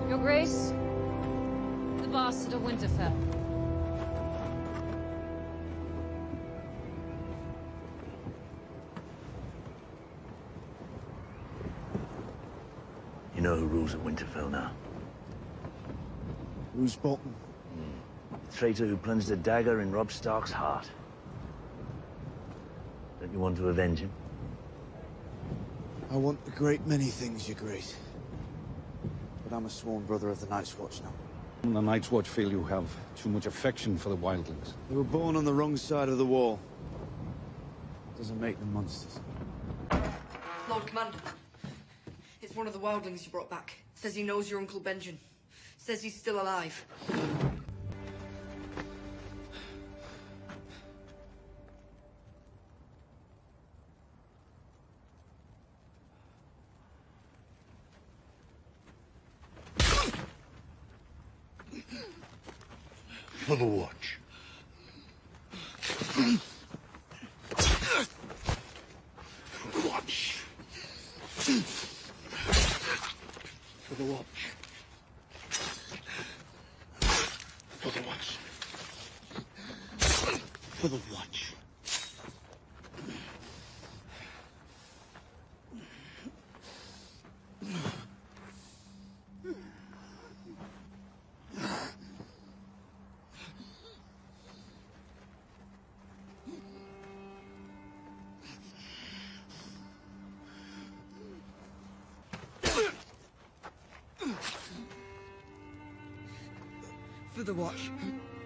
Your Grace, the bastard of Winterfell. You know who rules at Winterfell now? Who's Bolton? The traitor who plunged a dagger in Robb Stark's heart. Don't you want to avenge him? I want a great many things, Your Grace. But I'm a sworn brother of the Night's Watch now. The Night's Watch feel you have too much affection for the Wildlings. They were born on the wrong side of the wall. Doesn't make them monsters. Lord Commander, it's one of the Wildlings you brought back. Says he knows your Uncle Benjen. Says he's still alive. For the Watch. For the Watch. For the Watch. For the Watch. For the Watch. For the Watch.